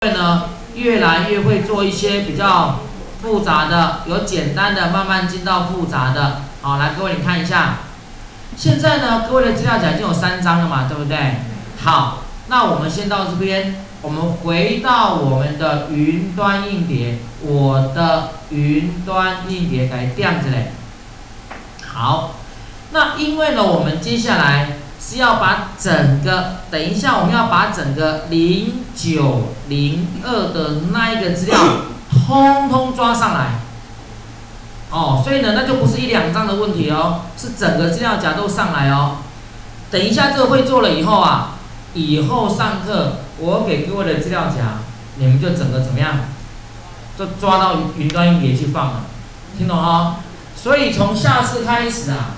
呢，越来越会做一些比较复杂的，有简单的，慢慢进到复杂的。好，来各位你看一下，现在呢，各位的资料夹已经有3张了嘛，对不对？好，那我们先到这边，我们回到我们的云端硬碟，我的云端硬碟给点着嘞。好，那因为呢，我们接下来是要把整个，等一下我们要把整个0902的那一个资料通通抓上来。哦，所以呢，那就不是1、2张的问题哦，是整个资料夹都上来哦。等一下这个会做了以后啊，以后上课我给各位的资料夹，你们就整个怎么样，就抓到云端硬碟去放了，听懂哦？所以从下次开始啊，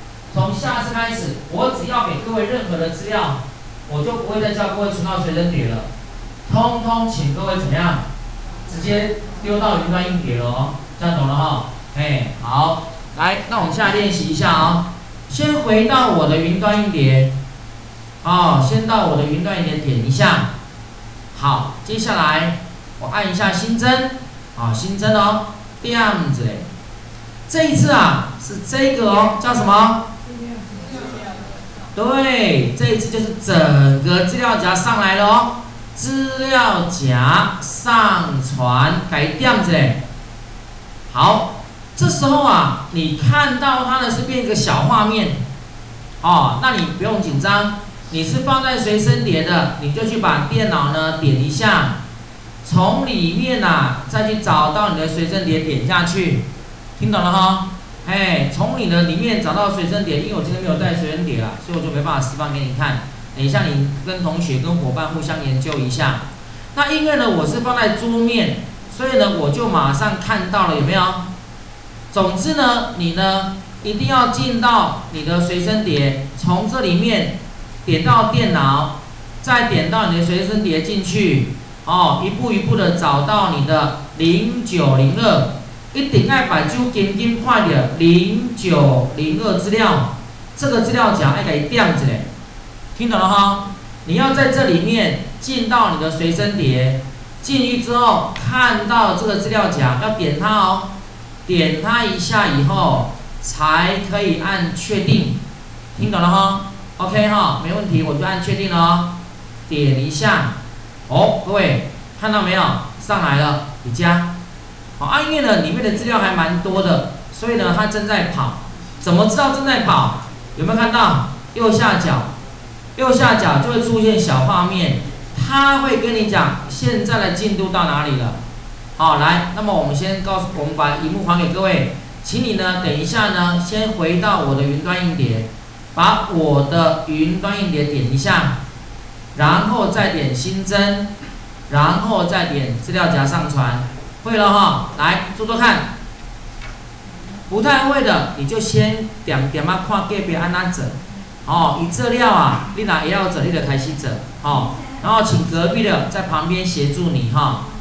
我只要给各位任何的资料，我就不会再叫各位存到随身碟了，通通请各位怎么样，直接丢到云端硬碟了哦，这样懂了哈？哎，好，来，那我们现在练习一下啊、哦。先回到我的云端硬碟，先到我的云端硬碟点一下。好，接下来我按一下新增，新增哦，这样子嘞。这一次啊是这个哦，叫什么？对，这一次就是整个资料夹上来了哦，资料夹上传，改这样子嘞。好，这时候啊，你看到它的是变一个小画面，那你不用紧张，你是放在随身碟的，你就去把电脑呢点一下，从里面啊再去找到你的随身碟点下去，听懂了哈？从你的里面找到随身碟，因为我今天没有带随身碟啦，所以我就没办法示范给你看。等一下你跟同学跟伙伴互相研究一下。那因为呢我是放在桌面，所以呢我就马上看到了，有没有？总之呢，你呢一定要进到你的随身碟，从这里面点到电脑，再点到你的随身碟进去，一步一步的找到你的0902，一定要把手紧紧看着0902资料，这个资料夹要给它点起来，听懂了哈？你要在这里面进到你的随身碟，进去之后看到这个资料夹，要点它哦。点它一下以后，才可以按确定，听懂了哈 ？OK 哈，没问题，我就按确定了哦。点一下，各位看到没有？上来了，你加。因为呢里面的资料还蛮多的，所以呢它正在跑。怎么知道正在跑？有没有看到右下角？右下角就会出现小画面，它会跟你讲现在的进度到哪里了。好，来，那么我们把荧幕还给各位，请你呢等一下呢，先回到我的云端硬碟，把我的云端硬碟点一下，然后再点新增，然后再点资料夹上传，会了哈，来做做看。不太会的，你就先点看隔壁按怎做，伊资料啊，你若会晓做，你就开始做，然后请隔壁的在旁边协助你哈。